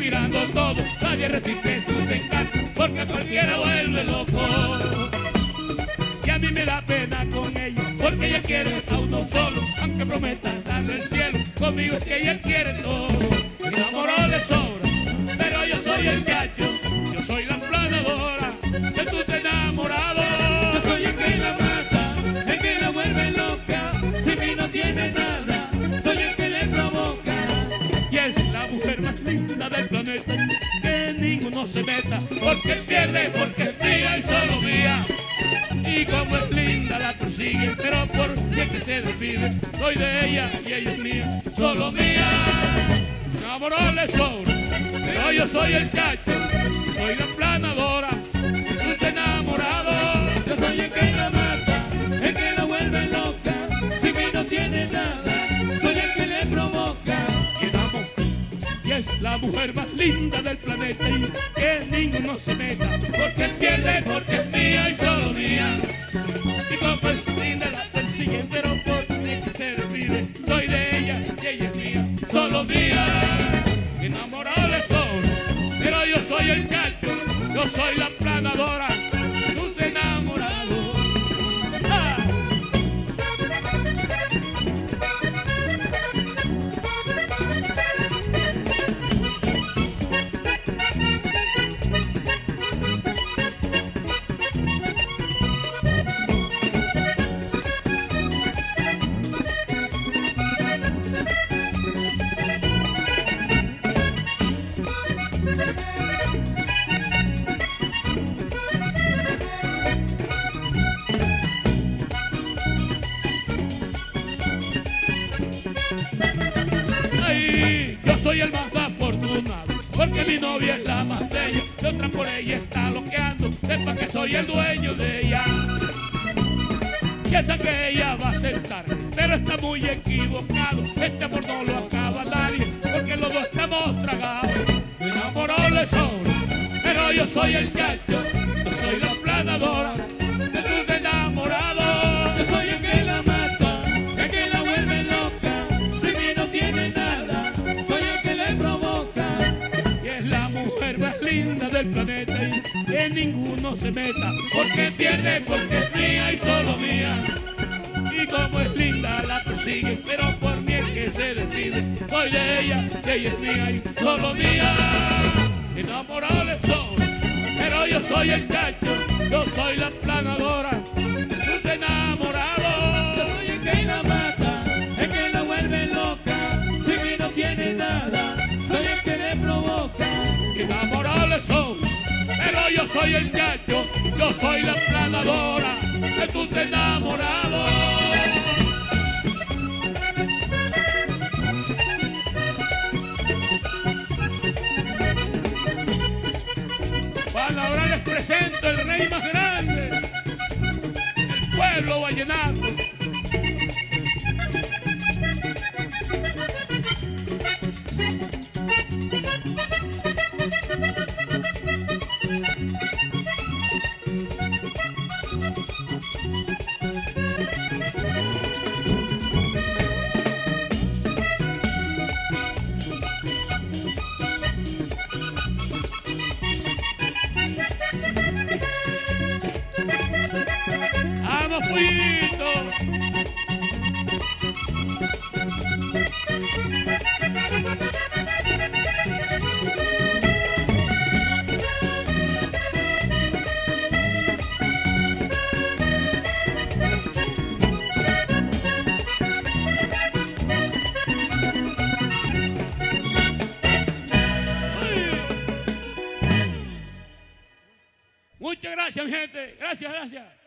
mirando todo, nadie resiste sus encantos, porque a cualquiera vuelve loco. Y a mí me da pena con ella, porque ella quiere a uno solo, aunque prometa darle el cielo, conmigo es que ella quiere todo. Mi amor le sobra, pero yo soy el cacho, yo soy la planadora de tus enamorados. Yo soy el que la mata, el que la vuelve loca, si mí no tiene nada, soy el que le provoca. Y es la mujer más linda del planeta, que ninguno se meta, porque pierde, porque es mía y solo mía. Y como es linda la persigue, pero por bien que se despide, soy de ella y ella es mía, solo mía. Mi amor le sobra, pero yo soy el cacho, soy la planadora de sus enamorados. Yo soy el que la mata, el que la vuelve loca, si mí no tiene nada, soy el que le provoca. Y es la mujer más linda del planeta y que ninguno se meta, porque él pierde, porque es mía y solo mía. Y como es linda la persigue, pero por mí que se despide, soy de ella y ella es mía, solo mía. Enamorado de sol, pero yo soy el cacho, yo soy la planadora de tus enamorados. ¡Ah! Yo soy el más afortunado, porque mi novia es la más bella, y otra por ella está loqueando, sepa que soy el dueño de ella. Piensa que ella va a aceptar, pero está muy equivocado, este amor no lo acaba nadie, porque los dos estamos tragados. Mi amor le sobra, pero yo soy el cacho, yo soy la planadora de sus enamorados. Yo soy el que la mata, el que la vuelve loca, si mí no tiene nada, soy el que le provoca. Y es la mujer más linda del planeta y que ninguno se meta, porque pierde, porque es mía y solo mía. Y como es linda la persigue, pero por mí es que se despide, soy de ella y ella es mía y solo mía. Enamorado de sol, pero yo soy el cacho, yo soy la planadora de sus enamorados. Yo soy el que la mata, el que la vuelve loca, si mí no tiene nada, soy el que le provoca. Enamorado de sol, pero yo soy el cacho, yo soy la planadora de tus enamorados. Ahora les presento el rey más grande, el pueblo vallenato. ¡Vamos, Puyito! Muchas gracias, mi gente. Gracias, gracias.